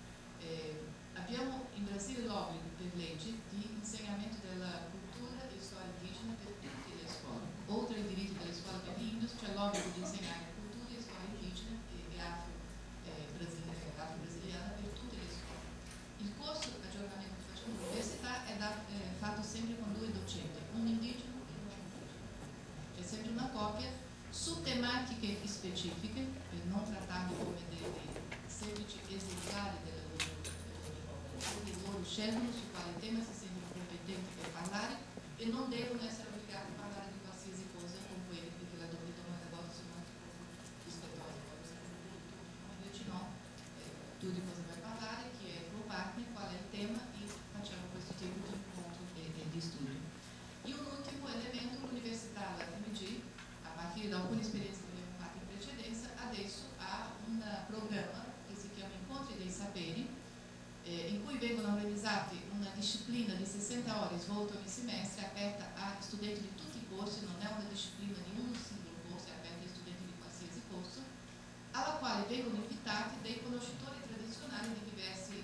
Abbiamo in Brasile l'obbligo per legge di insegnamento della cultura e storia indigena per tutte le scuole. Oltre ai diritti delle scuole per gli indios, c'è l'obbligo di insegnare cultura e storia indigena e afro-brasiliana per tutte le scuole. Il corso di aggiornamento che facciamo all'università è fatto sempre con due docenti, un indigeno e un non indigeno. C'è sempre una coppia su tematiche specifiche, per non trattarli come dei semplici esemplari della loro scelgono su quale tema si sentono competenti per parlare e non devono essere obbligati a parlare di qualsiasi cosa con quelli, perché la domanda a volte sono anche poco rispettosi. Invece no, tu di cosa vai a parlare, chi è il tuo partner, qual è il tema e facciamo questo tipo di incontro e di studio. E un ultimo elemento, l'università, la FMG, a partire da alcune esperienze che abbiamo fatto in precedenza, adesso ha un programma che si chiama Incontri dei Saperi, in cui vengono realizzati una disciplina di 60 ore svolta ogni semestre, aperta a studenti di tutti i corsi, non è una disciplina di un singolo corso, è aperta a studenti di qualsiasi corso, alla quale vengono invitati dei conoscitori tradizionali di diversi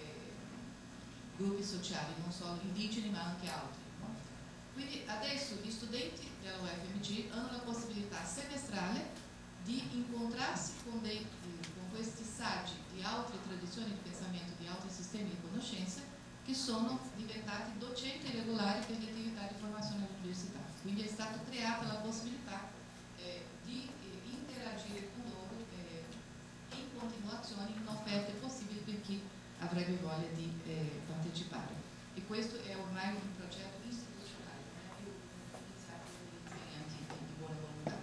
gruppi sociali, non solo indigeni ma anche altri. No? Quindi adesso gli studenti della UFMG hanno la possibilità semestrale di incontrarsi con questi saggi di altre tradizioni di pensamento, di altri sistemi di conoscenza, che sono diventati docenti regolari per le attività di formazione all'università. Quindi è stata creata la possibilità di interagire con loro in continuazione in offerte possibili per chi avrebbe voglia di partecipare. E questo è ormai un progetto istituzionale, non è più un'iniziativa degli insegnanti di buona volontà.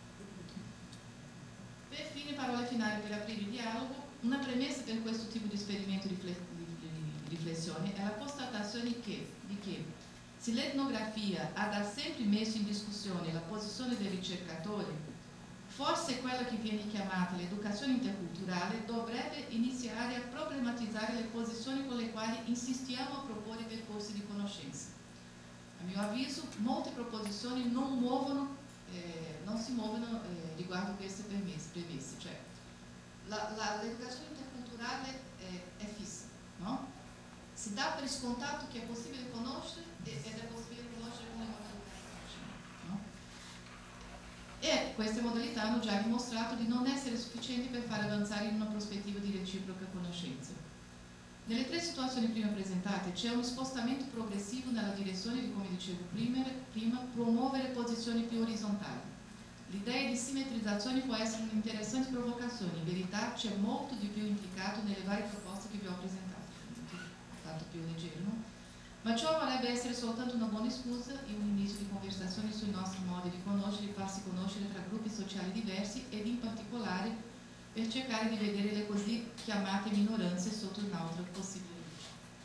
Per fine, parole finali per aprire il dialogo. Una premessa per questo tipo di esperimento di riflessione è la constatazione di che se l'etnografia ha da sempre messo in discussione la posizione del ricercatore, forse quella che viene chiamata l'educazione interculturale dovrebbe iniziare a problematizzare le posizioni con le quali insistiamo a proporre percorsi di conoscenza. A mio avviso, molte proposizioni non si muovono riguardo queste premesse, cioè l'educazione interculturale è fissa, no? Si dà per scontato che è possibile conoscere ed è possibile conoscere con le modalità che conosciamo, no? E queste modalità hanno già dimostrato di non essere sufficienti per far avanzare in una prospettiva di reciproca conoscenza. Nelle tre situazioni prima presentate c'è un spostamento progressivo nella direzione di, come dicevo prima, promuovere posizioni più orizzontali. L'idea di simmetrizzazione può essere un'interessante provocazione, in verità c'è molto di più implicato nelle varie proposte che vi ho presentato, tanto più leggero, no? Ma ciò vorrebbe essere soltanto una buona scusa e un inizio di conversazione sui nostri modi di conoscere e farsi conoscere tra gruppi sociali diversi ed in particolare per cercare di vedere le così chiamate minoranze sotto un'altra possibile luce.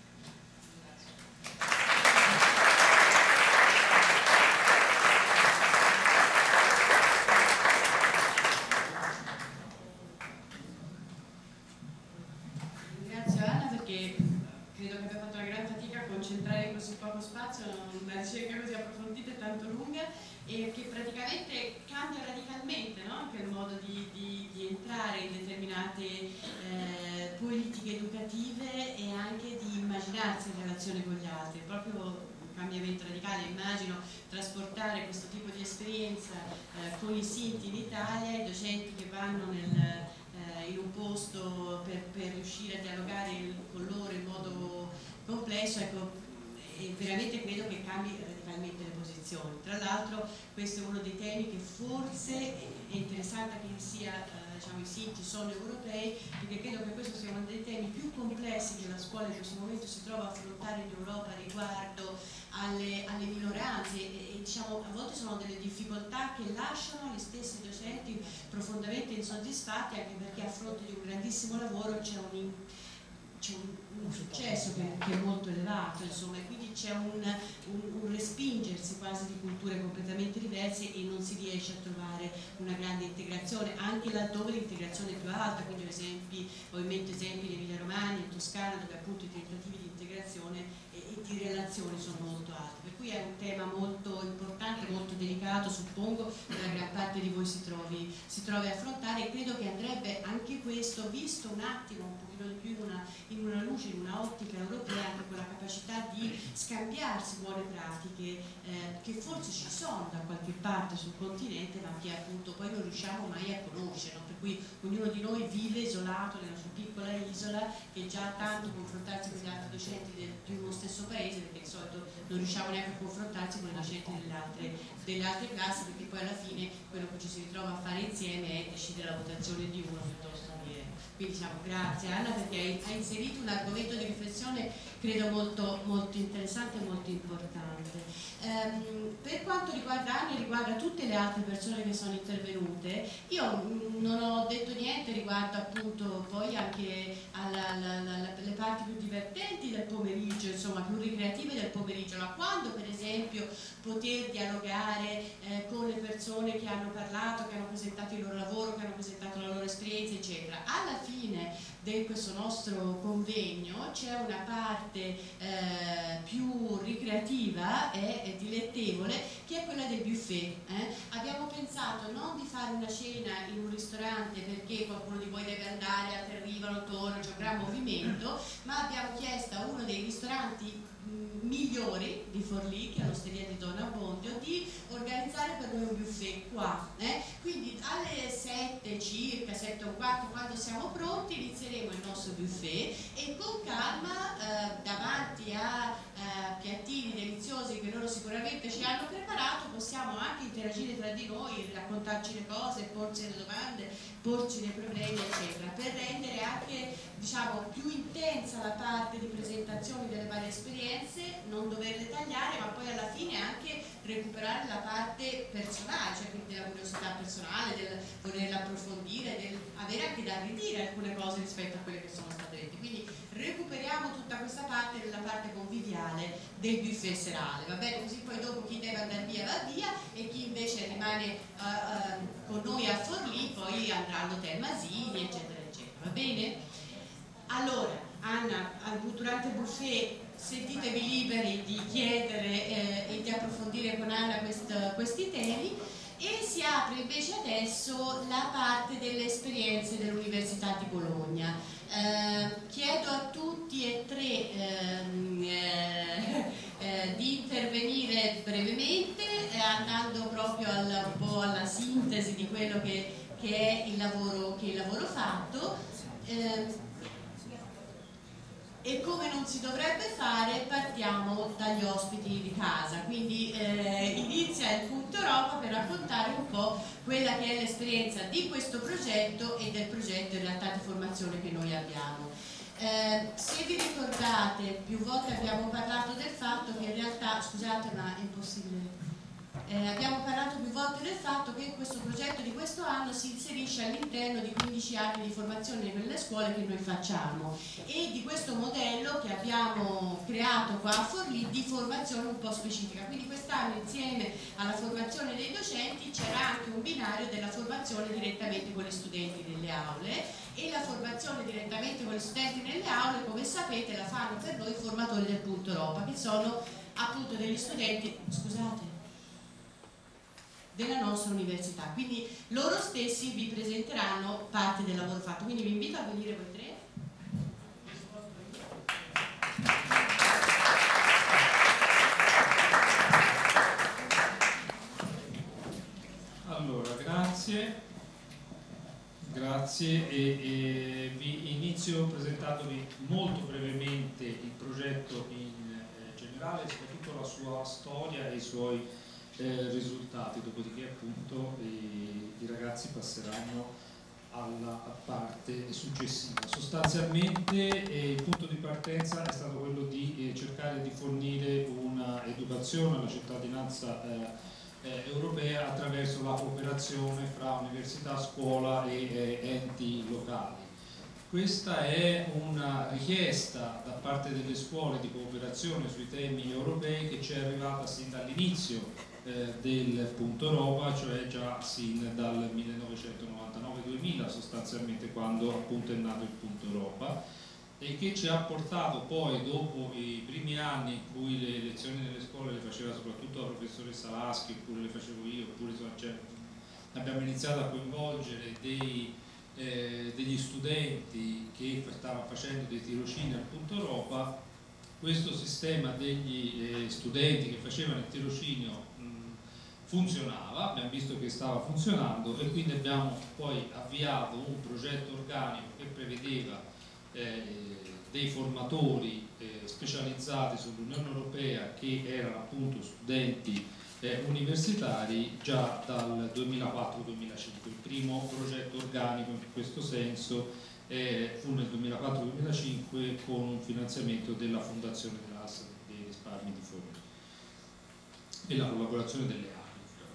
Ringrazio Anna perché credo che abbia fatto una gran fatica a concentrare in così poco spazio una ricerca così approfondita e tanto lunga e che praticamente cambia radicalmente, no? Anche il modo di entrare in determinate politiche educative e anche di immaginarsi in relazione con gli altri. È proprio un cambiamento radicale. Immagino trasportare questo tipo di esperienza con i Sinti in Italia, i docenti che vanno in un posto per riuscire a dialogare con loro in modo complesso, ecco, e veramente credo che cambi radicalmente le posizioni. Tra l'altro questo è uno dei temi che forse è interessante che sia, diciamo, i Sinti sono europei, perché credo che questo sia uno dei temi più complessi che la scuola in questo momento si trova a affrontare in Europa riguardo alle minoranze e diciamo a volte sono delle difficoltà che lasciano gli stessi docenti profondamente insoddisfatti, anche perché a fronte di un grandissimo lavoro c'è un successo che è molto elevato, insomma, e quindi c'è un respingersi quasi di culture completamente diverse e non si riesce a trovare una grande integrazione, anche laddove l'integrazione è più alta, quindi ho in mente esempi in Emilia Romagna, in Toscana, dove appunto i tentativi di integrazione di relazioni sono molto alte, per cui è un tema molto importante, molto delicato, suppongo che la gran parte di voi si trovi a affrontare, e credo che andrebbe anche questo visto un attimo un pochino di più in una luce, in una ottica europea, anche con la capacità di scambiarsi buone pratiche che forse ci sono da qualche parte sul continente, ma che appunto poi non riusciamo mai a conoscere, no? Per cui ognuno di noi vive isolato nella sua piccola isola, e già tanto confrontarsi con gli altri docenti di uno stesso paese, perché di solito non riusciamo neanche a confrontarsi con i docenti delle altre classi, perché poi alla fine quello che ci si ritrova a fare insieme è decidere la votazione di uno piuttosto che. Quindi diciamo grazie Anna, perché hai inserito un argomento di riflessione credo molto, molto interessante e molto importante. Per quanto riguarda Anna e riguarda tutte le altre persone che sono intervenute, io non ho detto niente riguardo appunto poi anche alle parti più divertenti del pomeriggio, insomma più ricreative del pomeriggio, ma quando per esempio poter dialogare con le persone che hanno parlato, che hanno presentato il loro lavoro, che hanno presentato la loro esperienza, eccetera. Alla fine di questo nostro convegno c'è una parte più ricreativa e dilettevole, che è quella del buffet. Abbiamo pensato non di fare una cena in un ristorante perché qualcuno di voi deve andare, altri arrivano, tornano, c'è un gran movimento, ma abbiamo chiesto a uno dei ristoranti migliori di Forlì, che è l'Osteria di Don Abbondio, di organizzare per noi un buffet qua. Quindi alle 7 circa, 7:15, quando siamo pronti, inizieremo il nostro buffet e con calma davanti a piattini deliziosi che loro sicuramente ci hanno preparato, possiamo anche interagire tra di noi, raccontarci le cose, porci le domande, porci dei problemi, eccetera, per rendere anche, diciamo, più intensa la parte di presentazione delle varie esperienze, non doverle tagliare, ma poi alla fine anche recuperare la parte personale, cioè quindi della curiosità personale, del volerla approfondire, del avere anche da ridire alcune cose rispetto a quelle che sono state dette. Quindi recuperiamo tutta questa parte nella parte conviviale del buffet serale, va bene? Così poi dopo chi deve andare via va via, e chi invece rimane con noi a Forlì poi andrà all'Hotel Masini, eccetera, eccetera, va bene? Allora, Anna, durante il buffet sentitevi liberi di chiedere e di approfondire con Anna questi temi, e si apre invece adesso la parte delle esperienze dell'Università di Bologna. Chiedo a tutti e tre di intervenire brevemente, andando proprio un po' alla sintesi di quello che è il lavoro fatto. E come non si dovrebbe fare, partiamo dagli ospiti di casa, quindi inizia il punto Europa per raccontare un po' quella che è l'esperienza di questo progetto e del progetto in realtà di formazione che noi abbiamo. Se vi ricordate, più volte abbiamo parlato del fatto che in realtà, scusate ma è impossibile, abbiamo parlato più volte del fatto che questo progetto di questo anno si inserisce all'interno di 15 anni di formazione nelle scuole che noi facciamo, e di questo modello che abbiamo creato qua a Forlì di formazione un po' specifica. Quindi quest'anno, insieme alla formazione dei docenti, c'era anche un binario della formazione direttamente con gli studenti nelle aule, e la formazione direttamente con gli studenti nelle aule, come sapete, la fanno per noi i formatori del punto Europa, che sono appunto degli studenti, scusate, della nostra università, quindi loro stessi vi presenteranno parte del lavoro fatto, quindi vi invito a venire voi tre. Allora, grazie e vi inizio presentandovi molto brevemente il progetto in generale, soprattutto la sua storia e i suoi risultati, dopodiché appunto i ragazzi passeranno alla parte successiva. Sostanzialmente il punto di partenza è stato quello di cercare di fornire un'educazione alla cittadinanza europea attraverso la cooperazione fra università, scuola e enti locali. Questa è una richiesta da parte delle scuole di cooperazione sui temi europei che ci è arrivata sin dall'inizio del punto Europa, cioè già sin dal 1999-2000 sostanzialmente, quando appunto è nato il punto Europa, e che ci ha portato poi, dopo i primi anni in cui le lezioni nelle scuole le faceva soprattutto la professoressa Laschi, oppure le facevo io, oppure cioè, abbiamo iniziato a coinvolgere degli studenti che stavano facendo dei tirocini al Punto Europa. Questo sistema degli studenti che facevano il tirocinio funzionava, abbiamo visto che stava funzionando, e quindi abbiamo poi avviato un progetto organico che prevedeva dei formatori specializzati sull'Unione Europea, che erano appunto studenti universitari, già dal 2004-2005. Il primo progetto organico in questo senso fu nel 2004-2005 con un finanziamento della Fondazione della Cassa dei Risparmi di Forlì e la collaborazione delle AMI.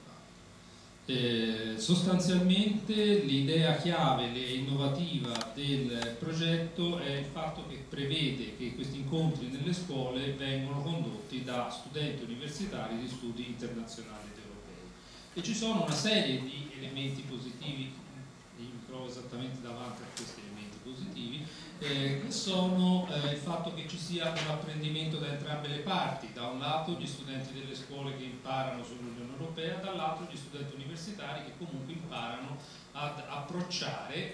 Sostanzialmente l'idea chiave e innovativa del progetto è il fatto che prevede che questi incontri nelle scuole vengono condotti da studenti universitari di studi internazionali ed europei, e ci sono una serie di elementi positivi. Io mi trovo esattamente davanti a questi elementi positivi, che sono il fatto che ci sia un apprendimento da entrambe le parti: da un lato gli studenti delle scuole che imparano sull'Unione Europea, dall'altro gli studenti universitari che comunque imparano ad approcciare,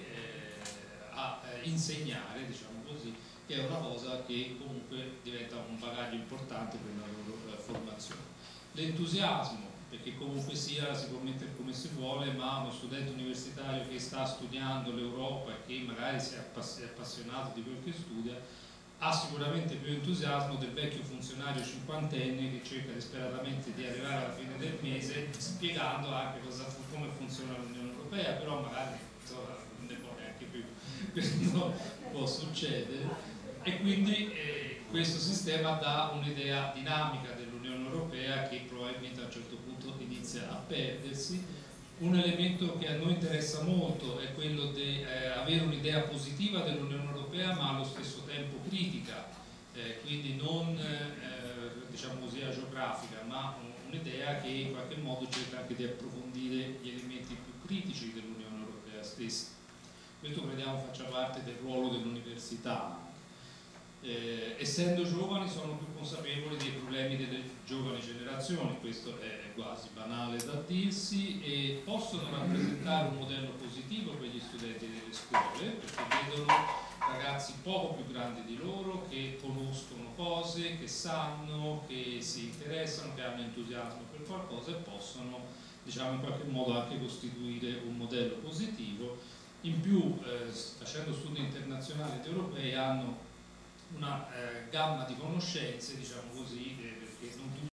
a insegnare, diciamo così, che è una cosa che comunque diventa un bagaglio importante per la loro formazione. L'entusiasmo, perché comunque sia si può mettere come si vuole, ma uno studente universitario che sta studiando l'Europa e che magari si è appassionato di quel che studia ha sicuramente più entusiasmo del vecchio funzionario cinquantenne che cerca disperatamente di arrivare alla fine del mese spiegando anche come funziona l'Unione Europea, però magari non ne può neanche più. Questo può succedere, e quindi questo sistema dà un'idea dinamica dell'Unione Europea che probabilmente a un certo punto inizia a perdersi. Un elemento che a noi interessa molto è quello di avere un'idea positiva dell'Unione Europea, ma allo stesso tempo critica, quindi non diciamo così agiografica, ma un'idea che in qualche modo cerca anche di approfondire gli elementi più critici dell'Unione Europea stessa. Questo crediamo faccia parte del ruolo dell'università. Essendo giovani sono più consapevoli dei problemi delle giovani generazioni, questo è quasi banale da dirsi, e possono rappresentare un modello positivo per gli studenti delle scuole, perché vedono ragazzi poco più grandi di loro che conoscono cose, che sanno, che si interessano, che hanno entusiasmo per qualcosa, e possono, diciamo, in qualche modo anche costituire un modello positivo. In più, facendo studi internazionali ed europei, hanno una gamma di conoscenze, diciamo così, perché non tutti